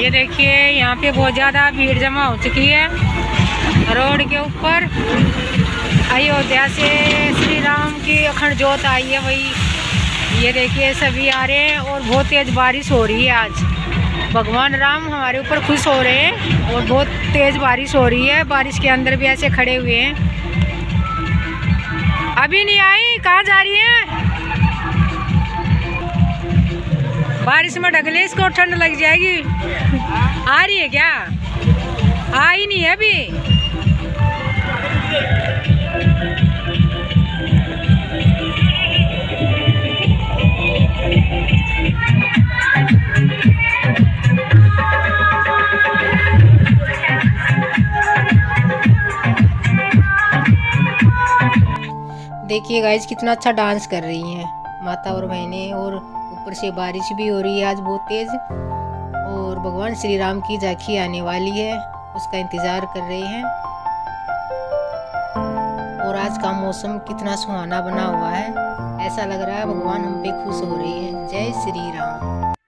ये देखिए यहाँ पे बहुत ज़्यादा भीड़ जमा हो चुकी है रोड के ऊपर। अयोध्या से श्री राम की अखंड ज्योत आई है वही। ये देखिए सभी आ रहे हैं और बहुत तेज़ बारिश हो रही है आज। भगवान राम हमारे ऊपर खुश हो रहे हैं और बहुत तेज़ बारिश हो रही है। बारिश के अंदर भी ऐसे खड़े हुए हैं। अभी नहीं आई, कहाँ जा रही है? बारिश में ढगले इसको ठंड लग जाएगी। आ रही है क्या? आई नहीं है अभी। देखिए गाइस कितना अच्छा डांस कर रही हैं माता और बहनें, और ऊपर से बारिश भी हो रही है आज बहुत तेज। और भगवान श्री राम की झांकी आने वाली है, उसका इंतजार कर रहे हैं। और आज का मौसम कितना सुहाना बना हुआ है, ऐसा लग रहा है भगवान हम पे खुश हो रहे हैं। जय श्री राम।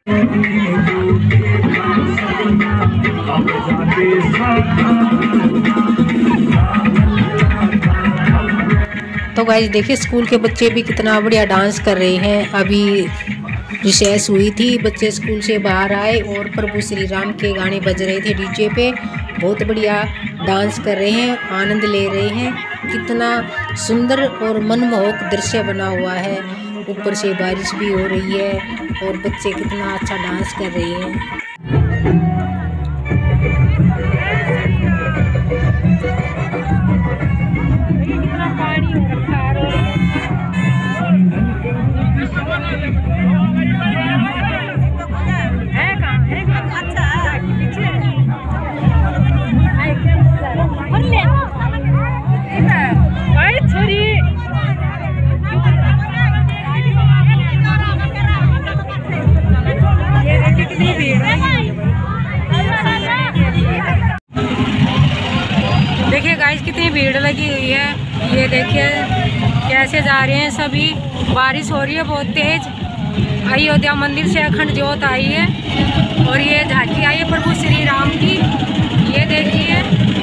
तो गाइस देखिए स्कूल के बच्चे भी कितना बढ़िया डांस कर रहे हैं। अभी रिसेस हुई थी, बच्चे स्कूल से बाहर आए और प्रभु श्री राम के गाने बज रहे थे डीजे पे। बहुत बढ़िया डांस कर रहे हैं, आनंद ले रहे हैं। कितना सुंदर और मनमोहक दृश्य बना हुआ है। ऊपर से बारिश भी हो रही है और बच्चे कितना अच्छा डांस कर रहे हैं। देखिए गाइस कितनी भीड़ लगी हुई है। ये देखिए कैसे जा रहे हैं सभी। बारिश हो रही है बहुत तेज। अयोध्या मंदिर से अखंड ज्योत आई है और ये झांकी आई है प्रभु श्री राम की। ये देखिए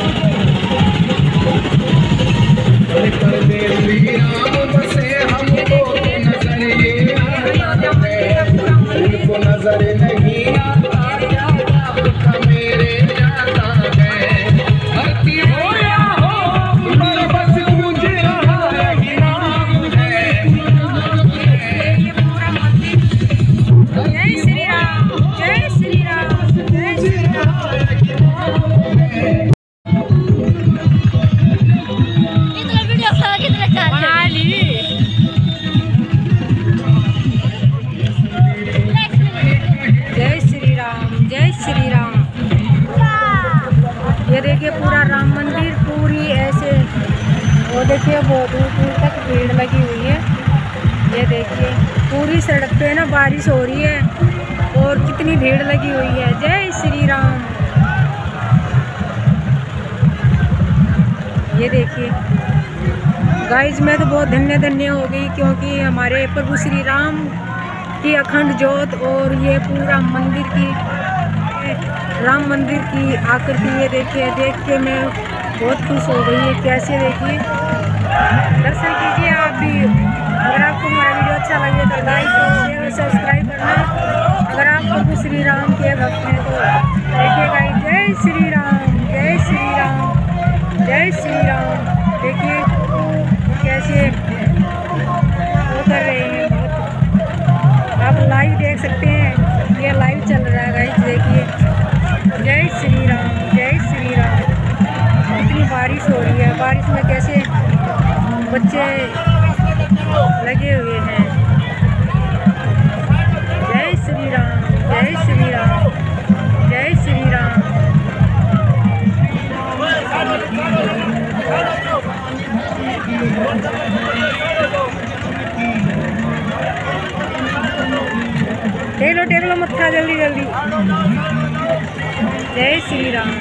देखिए पूरा राम मंदिर पूरी ऐसे। वो देखिए बहुत दूर दूर तक भीड़ लगी हुई है। ये देखिए पूरी सड़क पे ना बारिश हो रही है और कितनी भीड़ लगी हुई है। जय श्री राम। ये देखिए गाइस मैं तो बहुत धन्य हो गई क्योंकि हमारे प्रभु श्री राम की अखंड ज्योत और ये पूरा मंदिर की राम मंदिर की आकृति ये देखिए देख के मैं बहुत खुश हो गई है। कैसे देखिए दर्शन कीजिए आप भी। अगर आपको हमारा वीडियो अच्छा लगे तो लाइक शेयर और सब्सक्राइब करना। अगर आप प्रभु श्री राम के भक्त हैं तो देखिएगा। जय श्री राम, जय श्री राम, जय श्री राम। देखिए कैसे वो कर रहे हैं। आप लाइव देख सकते हैं, ये लाइव चल रहा है गाइस। देखिए जय श्री राम, जय श्री राम। इतनी बारिश हो रही है, बारिश में कैसे बच्चे लगे हुए हैं। जय श्री राम, जय श्री राम, जय श्री राम। टेक लो मत्था जल्दी जल्दी। जय श्री राम।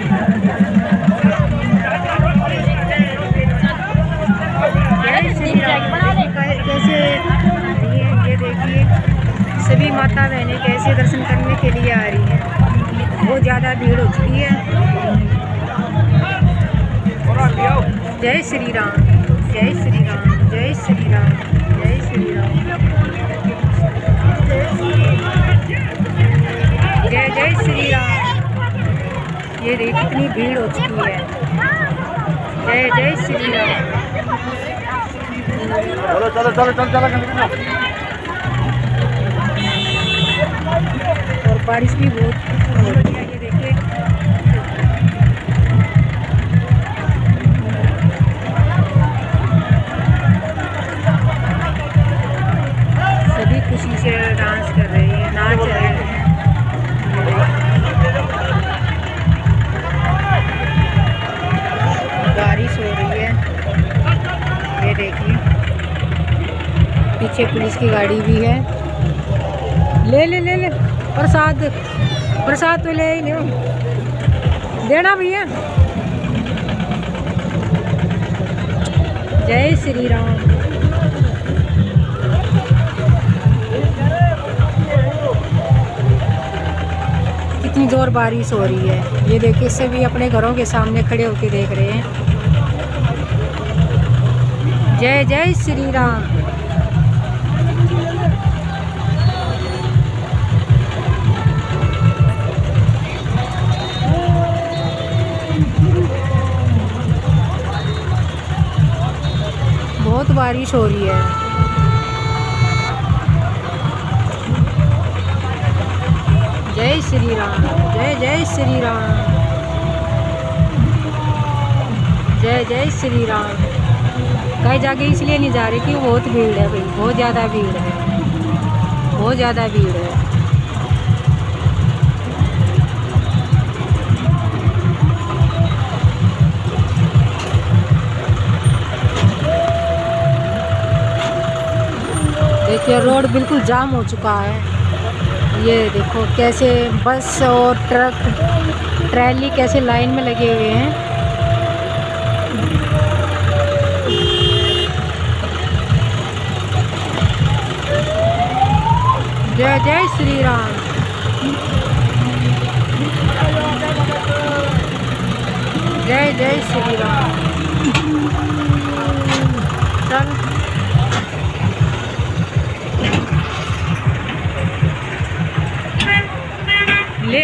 जय श्री राम। कैसे ये देखिए सभी माता बहनें कैसे दर्शन करने के लिए आ रही हैं। बहुत ज़्यादा भीड़ हो चुकी है। जय श्री राम, जय श्री राम, जय श्री राम, जय श्री राम, जय जय श्री राम। ये देख कितनी भीड़ हो चुकी है। जय जय श्री राम। चलो चलो चलो चलो चलो। और बारिश भी बहुत हो रही है, ये देखिए। सभी खुशी से डांस कर रहे हैं, नाच रहे हैं। बारिश हो रही है, ये देखिए। पीछे पुलिस की गाड़ी भी है। ले ले ले ले प्रसाद, प्रसाद तो ले ही लो, देना भैया। जय श्री राम। कितनी जोर बारिश हो रही है, ये देखिए। सभी अपने घरों के सामने खड़े होकर देख रहे हैं। जय जय श्री राम। बहुत बारिश हो रही है। जय श्री राम, जय जय श्री राम, जय जय श्री राम। कहीं जाके इसलिए नहीं जा रहे कि बहुत भीड़ है भाई, बहुत ज़्यादा भीड़ है, बहुत ज़्यादा भीड़ है। देखिए रोड बिल्कुल जाम हो चुका है। ये देखो कैसे बस और ट्रक ट्रैली कैसे लाइन में लगे हुए हैं। जय जय श्री राम। जय जय श्री राम। चल ले।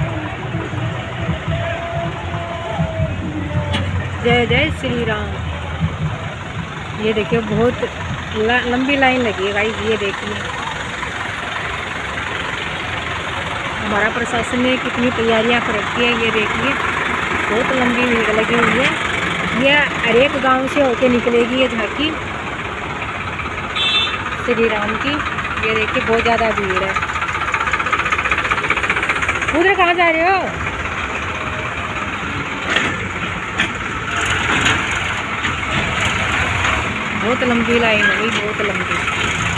जय जय श्री राम। ये देखिए बहुत लंबी लाइन लगी है गाइस, ये देखिए। हमारा प्रशासन ने कितनी तैयारियां कर रखी है, ये देखिए। बहुत लंबी भीड़ लगी हुई है। ये हर एक गांव से होके निकलेगी ये झांकी श्री राम की। ये देखिए बहुत ज़्यादा भीड़ है। उधर कहाँ जा रहे हो? बहुत लंबी लाइन है भाई, बहुत लंबी।